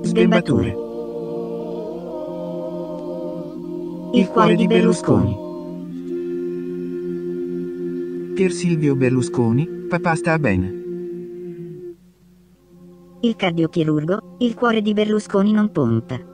Sgombature. Il cuore di Berlusconi. Pier Silvio Berlusconi, papà sta bene. Il cardiochirurgo, il cuore di Berlusconi non pompa.